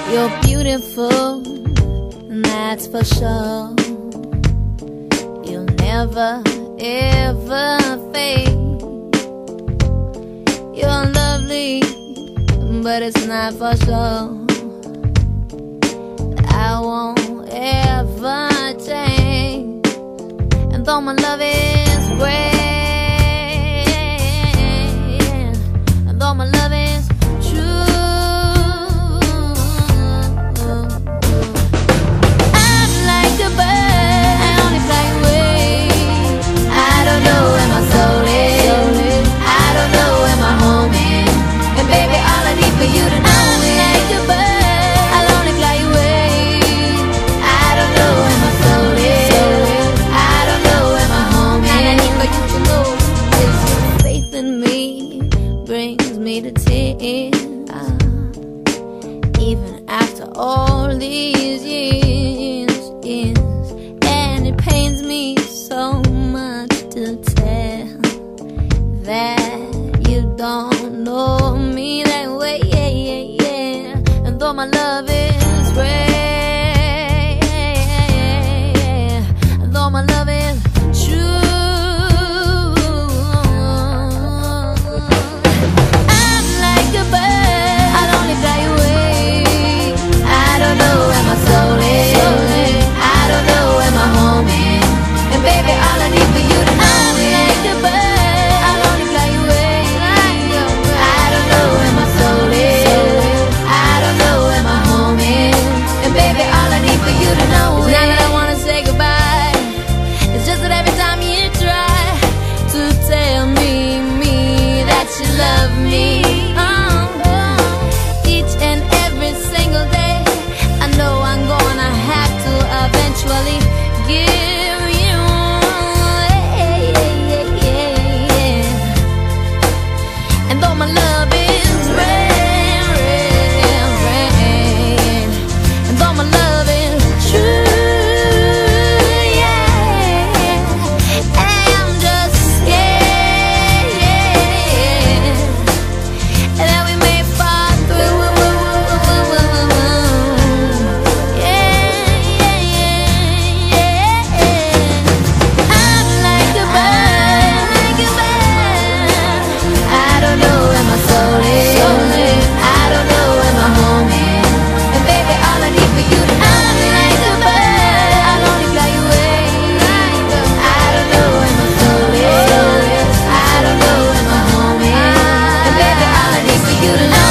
You're beautiful, that's for sure. You'll never, ever fade. You're lovely, but it's not for sure. I won't ever change. And though my love is great, and though my love is true, I'm like a bird, I only fly away. I don't know where my soul is, I don't know where my home is. And baby, all I need for you to know is I'm like a bird, I'll only fly away. I don't know where my soul is, I don't know where my home is. And I need for you to know is your faith in me brings me to tears. Even after all these years, and it pains me so much to tell that you don't know me that way, and though my love is great, and though my love is true, I'm like a bird, I'll only fly away. I don't know where my soul is, I don't know where my home is. And baby, all I need for you to know is I'm like a bird, I'll only fly away. I don't know where my soul is, I don't know where my home is. And baby, all I need for you to know is not that I wanna say goodbye, it's just that every time you try to tell me that you love me, each and every single day, I know I'm gonna have to eventually give you, and though my love is rare, and though my love is true, I'm just scared that we may fall through. I'm like a bird, I don't know where my soul is, I don't know where my home is. And baby, all I need for you to know I'm like a bird, I'll only fly away. I don't know where my soul is, I don't know where my home is. And baby, all I need for you to know